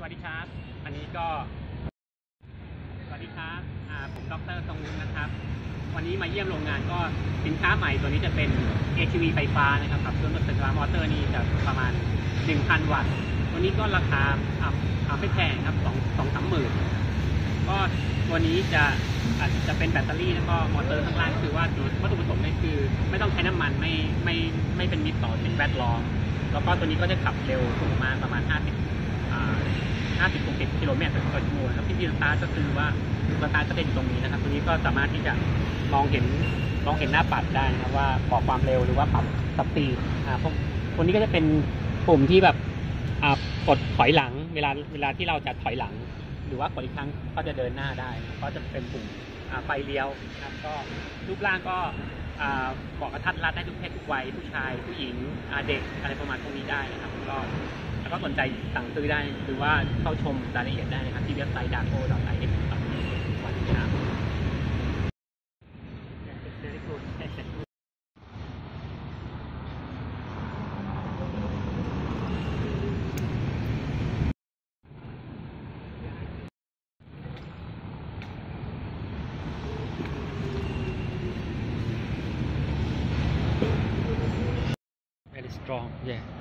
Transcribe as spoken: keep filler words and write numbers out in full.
วัสดีครับอันนี้ก็สวัสดีครับผมดร.ทรงวุฒินะครับวันนี้มาเยี่ยมโรงงานก็สินค้าใหม่ตัวนี้จะเป็น เอ ที วี ไฟฟ้านะครับขับเคลื่อนรถไฟฟ้ามอเตอร์นี่จะประมาณ หนึ่งพัน วัตต์ตัวนี้ก็ราคาไม่แพงครับสอง สอง สามหมื่นก็ตัวนี้จะอาจจะเป็นแบตเตอรี่แล้วก็มอเตอร์ข้างล่างคือว่าวัตถุประสงค์นี่คือไม่ต้องใช้น้ำมันไม่ไม่ไม่เป็นมิตรต่อสิ่งแวดล้อมแล้วก็ตัวนี้ก็จะขับเร็วสูงมาประมาณห้าสิบห้าสิบ หกสิบกิโลเมตรต่อชั่วโมงแล้วที่ที่สตาร์ทก็คือว่าสตาร์ทจะเป็นตรงนี้นะครับตัวนี้ก็สามารถที่จะมองเห็นมองเห็นหน้าปัดได้นะว่าปรับความเร็วหรือว่าปรับสปีดอ่าพวกตัวนี้ก็จะเป็นปุ่มที่แบบอ่ากดถอยหลังเวลาเวลาที่เราจะถอยหลังหรือว่ากดอีกครั้งก็จะเดินหน้าได้ก็จะเป็นปุ่มไฟเลี้ยวนะครับก็รูปร่างก็เหมาะกับท่านรัดได้ทุกเพศทุกวัยผู้ชายผู้หญิงเด็กอะไรประมาณพวกนี้ได้นะครับก็แล้วก็สนใจสั่งซื้อได้หรือว่าเข้าชมรายละเอียดได้นะครับที่เว็บไซต์ ดาโก้ ดอท ไอ เอส ครับสวัสดีครับ Very strong, yeah.